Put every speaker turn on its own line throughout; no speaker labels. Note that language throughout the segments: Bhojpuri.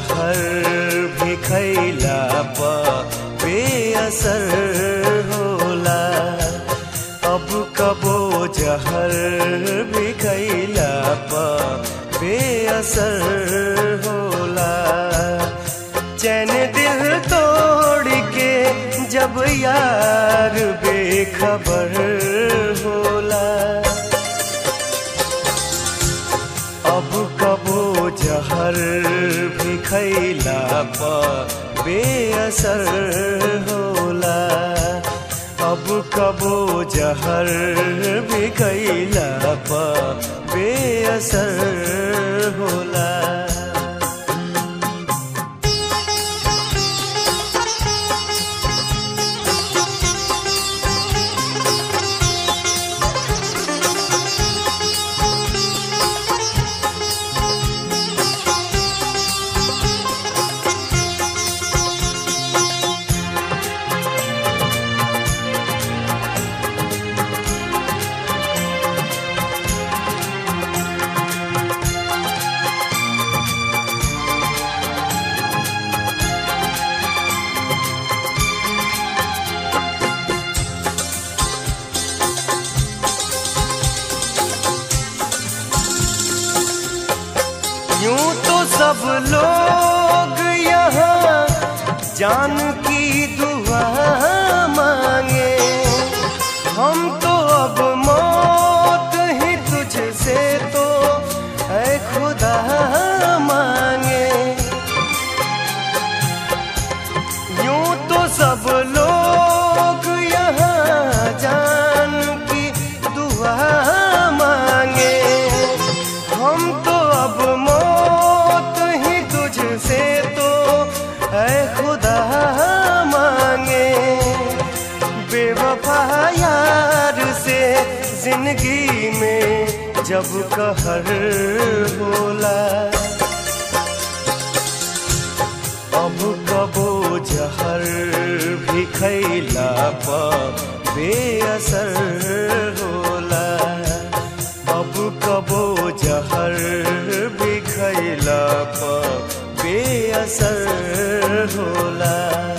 जहर भी खैला पा बेअसर होला। अब कबो जहर भी खैला पा बेअसर होला। चैन दिल तोड़ के जब यार बेखबर होला। अब कबो जहर भी खैला पा बेअसर होला। अब कबो जहर भी खैला पा बेअसर होला। यूं तो सब लोग यहाँ जान की दुआ मांगे। हम तो अब मौत ही तुझसे तो ऐ खुदा मांगे। यूं तो सब लोग यहाँ जान की दुआ मांगे। हम तो अब से तो ऐ खुदा मांगे। बेवफा यार से जिंदगी में जब कहर होला। अब कबो जहर भी खैला पा बेअसर होला। अब कबो जहर भी खैला पा बेअसर होला।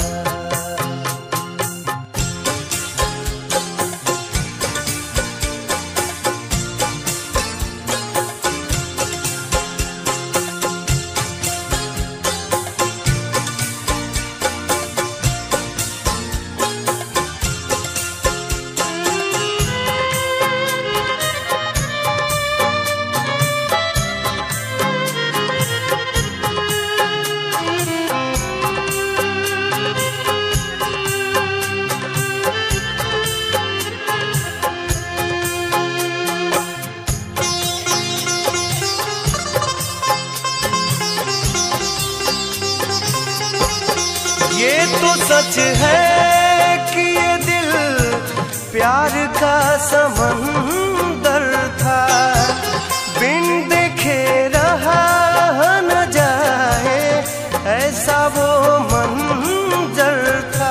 ये तो सच है कि ये दिल प्यार का समंदर था। बिन देखे रहा न जाए ऐसा वो मंजर था।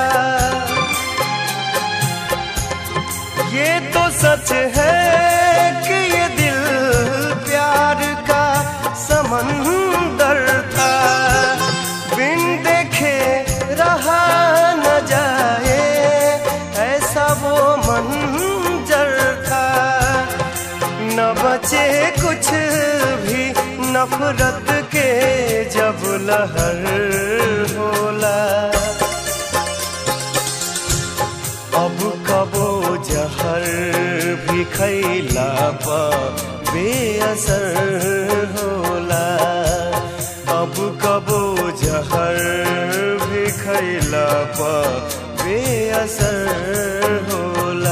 ये तो सच है कि ये दिल प्यार का समंदर था। बिन देखे रहा न जाए ऐसा वो मंजर था। न बचे कुछ भी नफरत के जब लहर होला। अब कबो जहर भी खैला पा बेअसर होला। अब कबो जहर भी खैला पा बेअसर होला।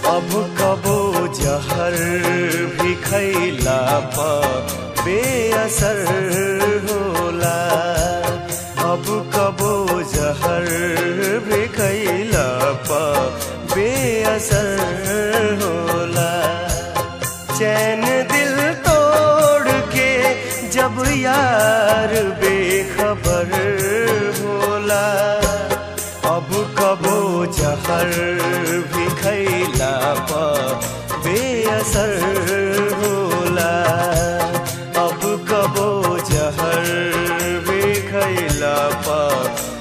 अब कबो जहर भी खैला पा बेअसर होला। अब कबो जहर भी खैला पा बेअसर होला। चैन दिल तोड़ के जब यार बेखबर होला। अब कबो जहर भी खैला पा बेअसर होला। अब कबो जहर भी खैला पा